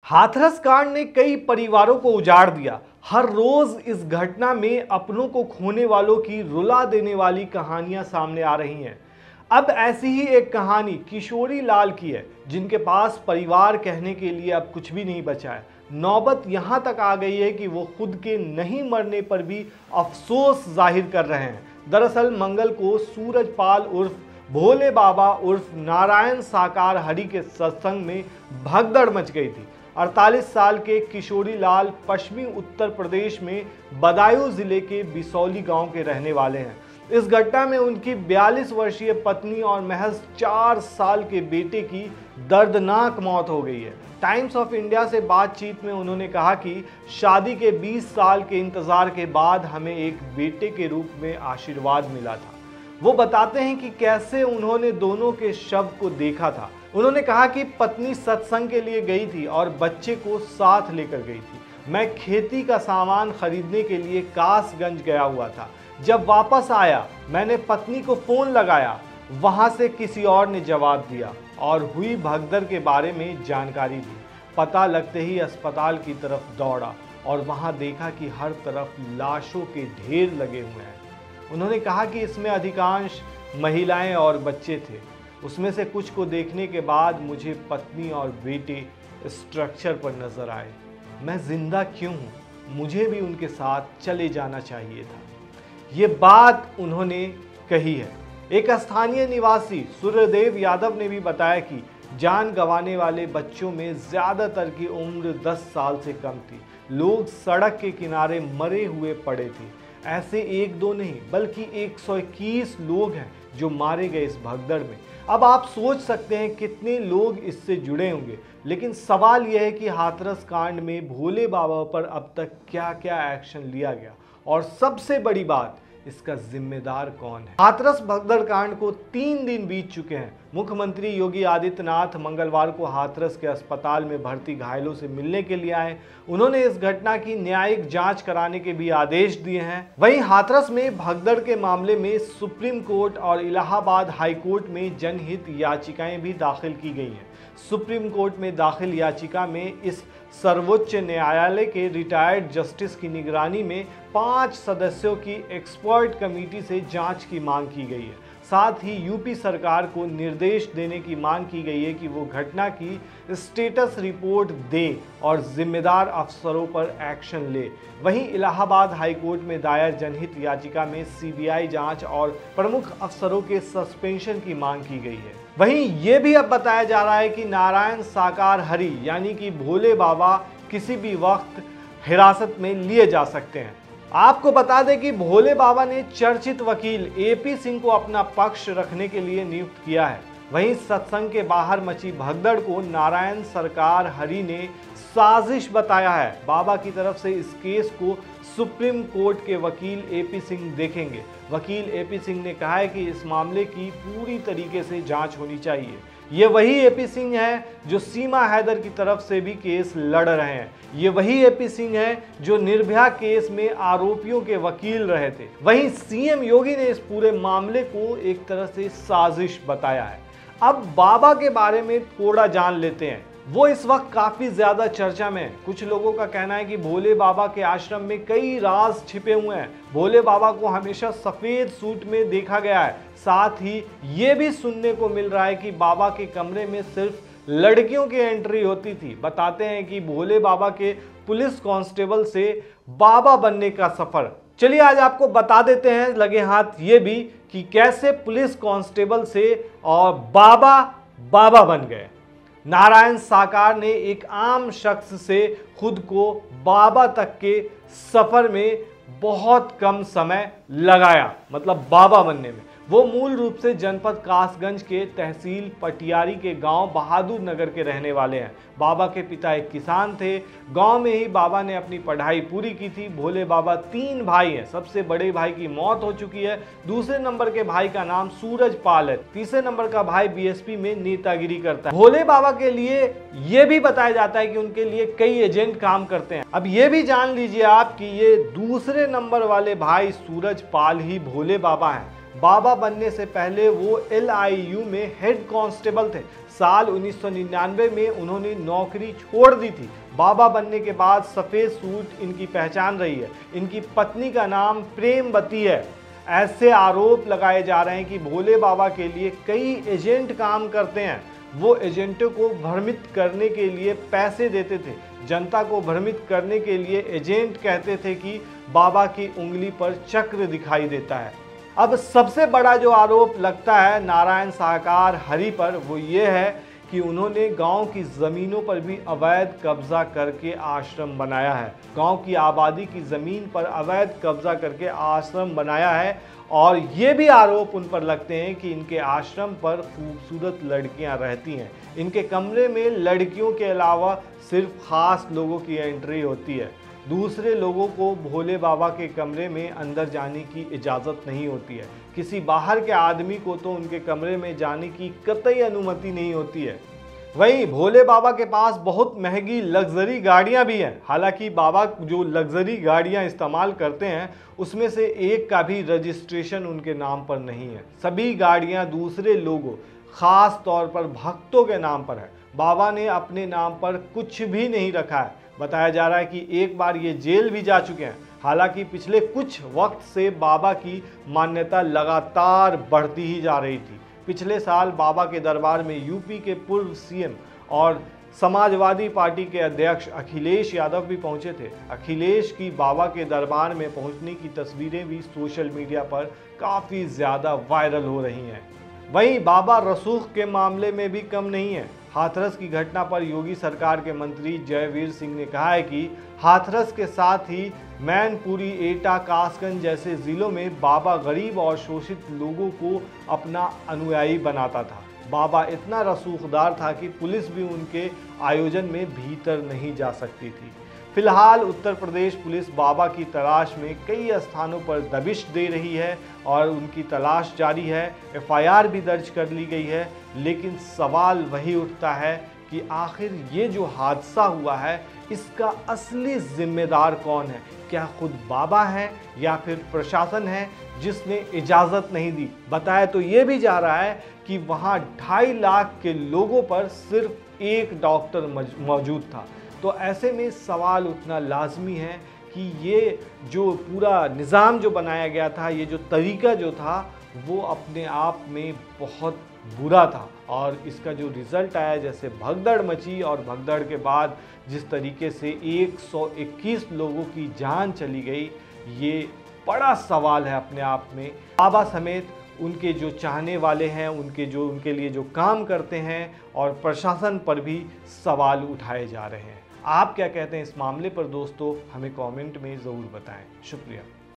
हाथरस कांड ने कई परिवारों को उजाड़ दिया। हर रोज इस घटना में अपनों को खोने वालों की रुला देने वाली कहानियां सामने आ रही हैं। अब ऐसी ही एक कहानी किशोरी लाल की है, जिनके पास परिवार कहने के लिए अब कुछ भी नहीं बचा है। नौबत यहां तक आ गई है कि वो खुद के नहीं मरने पर भी अफसोस जाहिर कर रहे हैं। दरअसल मंगल को सूरजपाल उर्फ भोले बाबा उर्फ नारायण साकार हरि के सत्संग में भगदड़ मच गई थी। 48 साल के किशोरी लाल पश्चिमी उत्तर प्रदेश में बदायूं जिले के बिसौली गांव के रहने वाले हैं। इस घटना में उनकी 42 वर्षीय पत्नी और महज 4 साल के बेटे की दर्दनाक मौत हो गई है। टाइम्स ऑफ इंडिया से बातचीत में उन्होंने कहा कि शादी के 20 साल के इंतजार के बाद हमें एक बेटे के रूप में आशीर्वाद मिला था। वो बताते हैं कि कैसे उन्होंने दोनों के शव को देखा था। उन्होंने कहा कि पत्नी सत्संग के लिए गई थी और बच्चे को साथ लेकर गई थी। मैं खेती का सामान खरीदने के लिए कासगंज गया हुआ था। जब वापस आया मैंने पत्नी को फोन लगाया, वहां से किसी और ने जवाब दिया और हुई भगदड़ के बारे में जानकारी दी। पता लगते ही अस्पताल की तरफ दौड़ा और वहां देखा कि हर तरफ लाशों के ढेर लगे हुए हैं। उन्होंने कहा कि इसमें अधिकांश महिलाएं और बच्चे थे। उसमें से कुछ को देखने के बाद मुझे पत्नी और बेटे स्ट्रक्चर पर नजर आए। मैं जिंदा क्यों हूँ? मुझे भी उनके साथ चले जाना चाहिए था। ये बात उन्होंने कही है। एक स्थानीय निवासी सूर्यदेव यादव ने भी बताया कि जान गंवाने वाले बच्चों में ज्यादातर की उम्र 10 साल से कम थी। लोग सड़क के किनारे मरे हुए पड़े थे। ऐसे एक दो नहीं बल्कि 121 लोग हैं जो मारे गए इस भगदड़ में। अब आप सोच सकते हैं कितने लोग इससे जुड़े होंगे, लेकिन सवाल यह है कि हाथरस कांड में भोले बाबा पर अब तक क्या क्या एक्शन लिया गया और सबसे बड़ी बात, इसका जिम्मेदार कौन है। हाथरस भगदड़ कांड को 3 दिन बीत चुके हैं। मुख्यमंत्री योगी आदित्यनाथ मंगलवार को हाथरस के अस्पताल में भर्ती घायलों से मिलने के लिए आए। उन्होंने इस घटना की न्यायिक जांच कराने के भी आदेश दिए हैं। वहीं हाथरस में भगदड़ के मामले में सुप्रीम कोर्ट और इलाहाबाद हाई कोर्ट में जनहित याचिकाएं भी दाखिल की गई हैं। सुप्रीम कोर्ट में दाखिल याचिका में इस सर्वोच्च न्यायालय के रिटायर्ड जस्टिस की निगरानी में 5 सदस्यों की एक्सपर्ट कमेटी से जांच की मांग की गई है। साथ ही यूपी सरकार को निर्देश देने की मांग की गई है कि वो घटना की स्टेटस रिपोर्ट दे और जिम्मेदार अफसरों पर एक्शन ले। वहीं इलाहाबाद हाई कोर्ट में दायर जनहित याचिका में सीबीआई जांच और प्रमुख अफसरों के सस्पेंशन की मांग की गई है। वहीं ये भी अब बताया जा रहा है कि नारायण साकार हरि यानी कि भोले बाबा किसी भी वक्त हिरासत में लिए जा सकते हैं। आपको बता दें कि भोले बाबा ने चर्चित वकील एपी सिंह को अपना पक्ष रखने के लिए नियुक्त किया है। वहीं सत्संग के बाहर मची भगदड़ को नारायण सरकार हरि ने साजिश बताया है। बाबा की तरफ से इस केस को सुप्रीम कोर्ट के वकील एपी सिंह देखेंगे। वकील एपी सिंह ने कहा है कि इस मामले की पूरी तरीके से जांच होनी चाहिए। ये वही एपी सिंह है जो सीमा हैदर की तरफ से भी केस लड़ रहे हैं। ये वही एपी सिंह है जो निर्भया केस में आरोपियों के वकील रहे थे। वहीं सीएम योगी ने इस पूरे मामले को एक तरह से साजिश बताया है। अब बाबा के बारे में थोड़ा जान लेते हैं। वो इस वक्त काफी ज्यादा चर्चा में है। कुछ लोगों का कहना है कि भोले बाबा के आश्रम में कई राज छिपे हुए हैं। भोले बाबा को हमेशा सफेद सूट में देखा गया है। साथ ही ये भी सुनने को मिल रहा है कि बाबा के कमरे में सिर्फ लड़कियों की एंट्री होती थी। बताते हैं कि भोले बाबा के पुलिस कांस्टेबल से बाबा बनने का सफर। चलिए आज आपको बता देते हैं लगे हाथ ये भी कि कैसे पुलिस कांस्टेबल से और बाबा बन गए। नारायण साकार ने एक आम शख्स से खुद को बाबा तक के सफर में बहुत कम समय लगाया, मतलब बाबा बनने में। वो मूल रूप से जनपद कासगंज के तहसील पटियारी के गांव बहादुर नगर के रहने वाले हैं। बाबा के पिता एक किसान थे। गांव में ही बाबा ने अपनी पढ़ाई पूरी की थी। भोले बाबा 3 भाई हैं। सबसे बड़े भाई की मौत हो चुकी है। दूसरे नंबर के भाई का नाम सूरजपाल है। तीसरे नंबर का भाई बीएसपी में नेतागिरी करता है। भोले बाबा के लिए यह भी बताया जाता है कि उनके लिए कई एजेंट काम करते हैं। अब ये भी जान लीजिए आप कि ये दूसरे नंबर वाले भाई सूरजपाल ही भोले बाबा हैं। बाबा बनने से पहले वो LIU में हेड कांस्टेबल थे। साल 1999 में उन्होंने नौकरी छोड़ दी थी। बाबा बनने के बाद सफ़ेद सूट इनकी पहचान रही है। इनकी पत्नी का नाम प्रेमवती है। ऐसे आरोप लगाए जा रहे हैं कि भोले बाबा के लिए कई एजेंट काम करते हैं। वो एजेंटों को भ्रमित करने के लिए पैसे देते थे। जनता को भ्रमित करने के लिए एजेंट कहते थे कि बाबा की उंगली पर चक्र दिखाई देता है। अब सबसे बड़ा जो आरोप लगता है नारायण साहकार हरि पर वो ये है कि उन्होंने गांव की ज़मीनों पर भी अवैध कब्जा करके आश्रम बनाया है। गांव की आबादी की ज़मीन पर अवैध कब्जा करके आश्रम बनाया है और ये भी आरोप उन पर लगते हैं कि इनके आश्रम पर खूबसूरत लड़कियां रहती हैं। इनके कमरे में लड़कियों के अलावा सिर्फ खास लोगों की एंट्री होती है। दूसरे लोगों को भोले बाबा के कमरे में अंदर जाने की इजाज़त नहीं होती है। किसी बाहर के आदमी को तो उनके कमरे में जाने की कतई अनुमति नहीं होती है। वहीं भोले बाबा के पास बहुत महंगी लग्जरी गाड़ियां भी हैं। हालांकि बाबा जो लग्जरी गाड़ियां इस्तेमाल करते हैं उसमें से एक का भी रजिस्ट्रेशन उनके नाम पर नहीं है। सभी गाड़ियां दूसरे लोगों, खास तौर पर भक्तों के नाम पर है। बाबा ने अपने नाम पर कुछ भी नहीं रखा है। बताया जा रहा है कि एक बार ये जेल भी जा चुके हैं। हालांकि पिछले कुछ वक्त से बाबा की मान्यता लगातार बढ़ती ही जा रही थी। पिछले साल बाबा के दरबार में यूपी के पूर्व सीएम और समाजवादी पार्टी के अध्यक्ष अखिलेश यादव भी पहुंचे थे। अखिलेश की बाबा के दरबार में पहुंचने की तस्वीरें भी सोशल मीडिया पर काफ़ी ज़्यादा वायरल हो रही हैं। वहीं बाबा रसूख के मामले में भी कम नहीं है। हाथरस की घटना पर योगी सरकार के मंत्री जयवीर सिंह ने कहा है कि हाथरस के साथ ही मैनपुरी, एटा, कासगंज जैसे जिलों में बाबा गरीब और शोषित लोगों को अपना अनुयायी बनाता था। बाबा इतना रसूखदार था कि पुलिस भी उनके आयोजन में भीतर नहीं जा सकती थी। फिलहाल उत्तर प्रदेश पुलिस बाबा की तलाश में कई स्थानों पर दबिश दे रही है और उनकी तलाश जारी है। एफआईआर भी दर्ज कर ली गई है। लेकिन सवाल वही उठता है कि आखिर ये जो हादसा हुआ है इसका असली जिम्मेदार कौन है? क्या खुद बाबा है या फिर प्रशासन है जिसने इजाज़त नहीं दी? बताया तो ये भी जा रहा है कि वहाँ 2.5 लाख के लोगों पर सिर्फ एक डॉक्टर मौजूद था। तो ऐसे में सवाल उठना लाजमी है कि ये जो पूरा निज़ाम जो बनाया गया था, ये जो तरीका जो था वो अपने आप में बहुत बुरा था और इसका जो रिज़ल्ट आया, जैसे भगदड़ मची और भगदड़ के बाद जिस तरीके से 121 लोगों की जान चली गई, ये बड़ा सवाल है अपने आप में। बाबा समेत उनके जो चाहने वाले हैं, उनके लिए जो काम करते हैं और प्रशासन पर भी सवाल उठाए जा रहे हैं। आप क्या कहते हैं इस मामले पर दोस्तों? हमें कमेंट में ज़रूर बताएं। शुक्रिया।